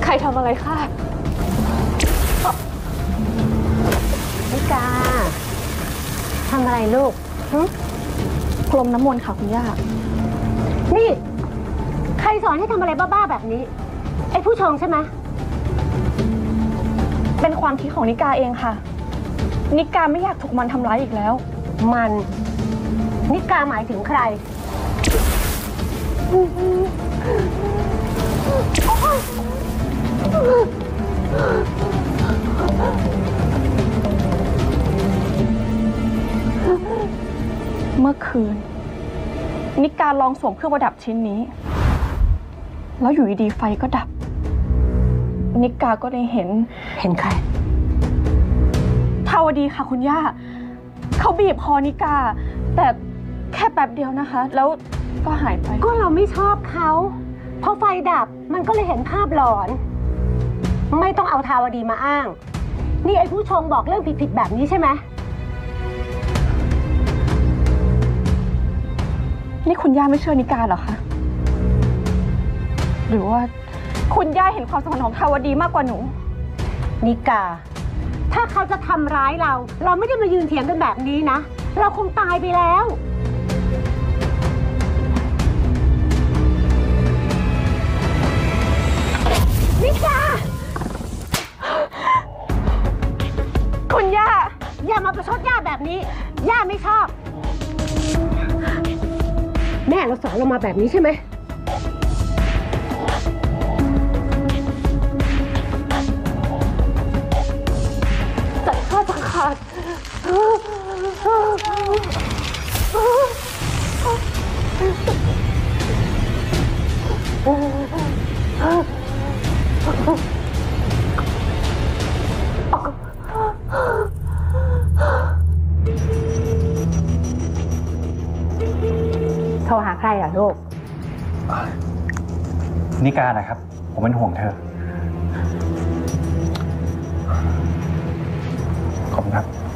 ใครทำอะไรค่ะนิกาทำอะไรลูกพรมน้ำมนต์ค่ะคุณย่านี่ใครสอนให้ทำอะไรบ้าๆแบบนี้ไอ้ผู้ชงใช่ไหมเป็นความคิดของนิกาเองค่ะนิกาไม่อยากถูกมันทำร้ายอีกแล้วมันนิกาหมายถึงใครเมื่อคืนนิกาลองสวมเครื่องประดับชิ้นนี้แล้วอยู่ดีๆไฟก็ดับนิกาก็ได้เห็นใครทาวดีค่ะคุณย่าเขาบีบคอนิกาแต่แค่แป๊บเดียวนะคะแล้วก็หายไปก็เราไม่ชอบเขาพอไฟดับมันก็เลยเห็นภาพหลอนไม่ต้องเอาทาวดีมาอ้างนี่ไอ้ผู้ชงบอกเรื่องผิดๆแบบนี้ใช่ไหมนี่คุณย่าไม่เชื่อนิกาเหรอคะหรือว่าคุณย่าเห็นความสัมพันธ์ของทาวดีมากกว่าหนูนิกาถ้าเขาจะทำร้ายเราไม่ได้มายืนเถียงกันแบบนี้นะเราคงตายไปแล้วนิกาคุณย่าอย่ามาประชดย่าแบบนี้ย่าไม่ชอบแม่เราสอนเรามาแบบนี้ใช่ไหมแต่ข้าจะขาดโทรหาใครอ่ะลูกนิกานะครับผมเป็นห่วงเธอขอบคุณครับ